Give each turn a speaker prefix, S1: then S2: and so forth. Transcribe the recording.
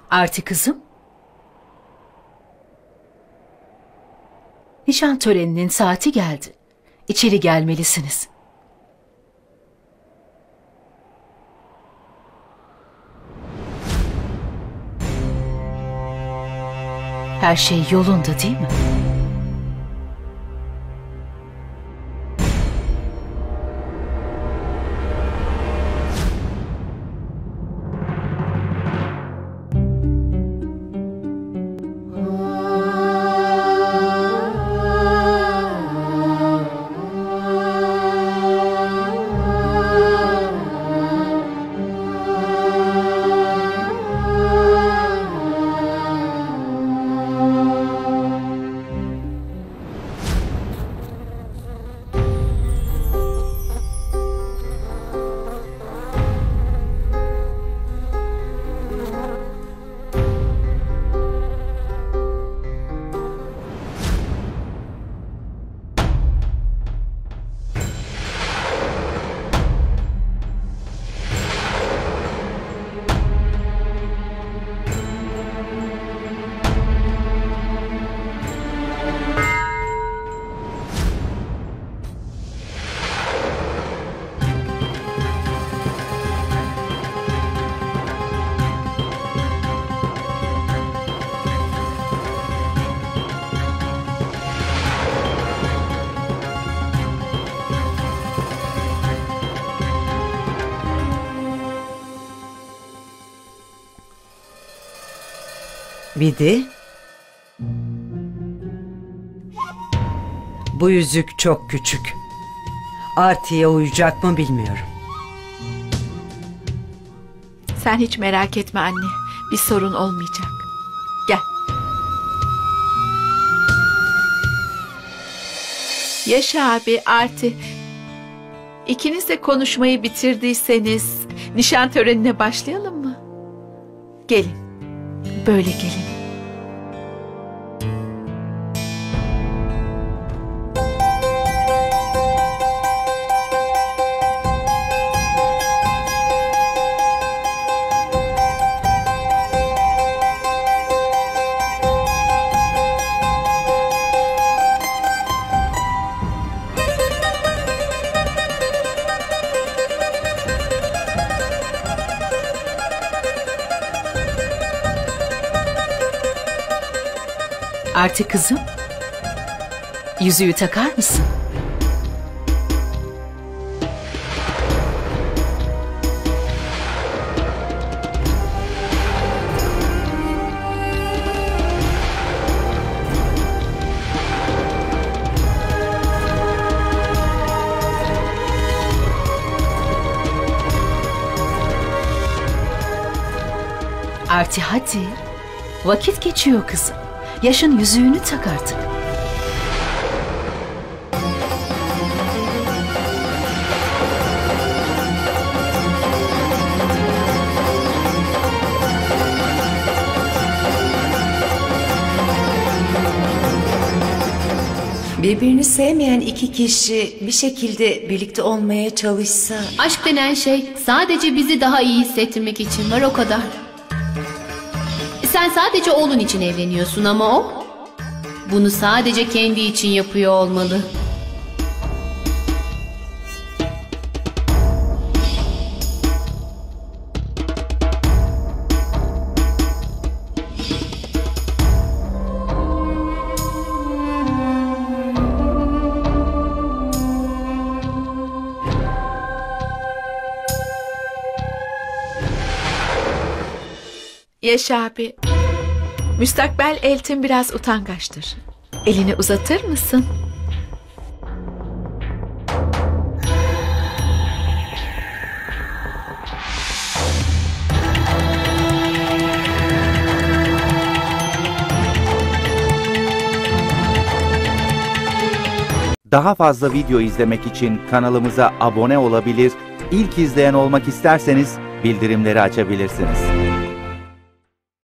S1: Arti kızım. Nişan töreninin saati geldi. İçeri gelmelisiniz. Her şey yolunda değil mi?
S2: Vidi, bu yüzük çok küçük. Arti'ye uyacak mı bilmiyorum.
S3: Sen hiç merak etme anne. Bir sorun olmayacak. Gel. Yaşa abi, Arti. İkiniz de konuşmayı bitirdiyseniz nişan törenine başlayalım mı? Gelin. Böyle gelin.
S1: Arti kızım, yüzüğü takar mısın? Arti hadi, vakit geçiyor kızım. Yaşın yüzüğünü tak artık.
S4: Birbirini sevmeyen iki kişi bir şekilde birlikte olmaya çalışsa...
S5: Aşk denen şey sadece bizi daha iyi hissettirmek için var, o kadar. Sen sadece oğlun için evleniyorsun ama o bunu sadece kendi için yapıyor olmalı.
S3: Yaşa abi. Müstakbel eltin biraz utangaçtır. Elini uzatır mısın?
S6: Daha fazla video izlemek için kanalımıza abone olabilir, ilk izleyen olmak isterseniz bildirimleri açabilirsiniz.